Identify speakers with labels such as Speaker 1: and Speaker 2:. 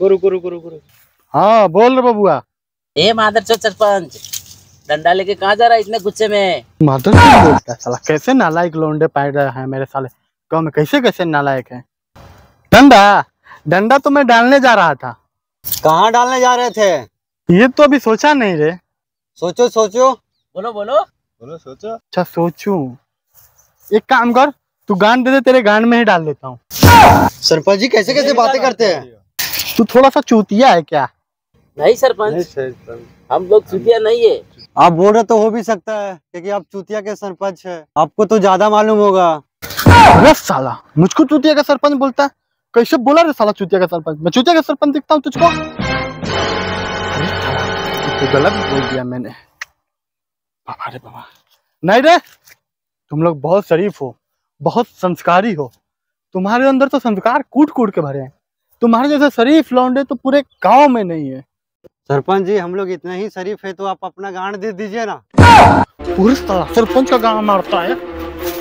Speaker 1: रुको रुको रुको रुको।
Speaker 2: हाँ बोल रहे बबुआ।
Speaker 3: ए मादरचोद सरपंच, डंडा लेके कहाँ जा रहा है इतने गुस्से में?
Speaker 2: मादर क्यों बोलता है साला? कैसे नालायक लोंडे पैदा है मेरे साले गाँव में, कैसे कैसे नालायक है। डंडा डंडा तो मैं डालने जा रहा था।
Speaker 1: कहाँ डालने जा रहे थे?
Speaker 2: ये तो अभी सोचा नहीं रे।
Speaker 1: सोचो सोचो।
Speaker 3: बोलो बोलो
Speaker 1: बोलो सोचो।
Speaker 2: अच्छा सोचूं। एक काम कर, तू गांड दे दे, तेरे गांड में ही डाल देता हूँ।
Speaker 1: सरपंच जी कैसे कैसे बातें करते हैं?
Speaker 2: तू थोड़ा सा चूतिया है क्या?
Speaker 3: नहीं सरपंच, हम लोग चुतिया नहीं है।
Speaker 1: आप बोल रहे तो हो भी सकता है क्योंकि आप चूतिया के सरपंच है, आपको तो ज्यादा मालूम होगा।
Speaker 2: अरे साला मुझको चूतिया का सरपंच बोलता है? कैसे बोला रे साला चूतिया का सरपंच? मैं चूतिया का सरपंच दिखता हूँ तुझको? अरे साला तो गलत बोल दिया मैंने। बाबा रे बाबा। नहीं रे, तुम लोग बहुत शरीफ हो, बहुत संस्कारी हो। तुम्हारे अंदर तो संस्कार कूट कूट के भरे हैं। तुम्हारे जैसे शरीफ लौंडे तो पूरे गांव में नहीं है।
Speaker 1: सरपंच जी हम लोग इतना ही शरीफ है तो आप अपना गांड दे दीजिए ना।
Speaker 2: पूरे साला सरपंच का गांव मारता है।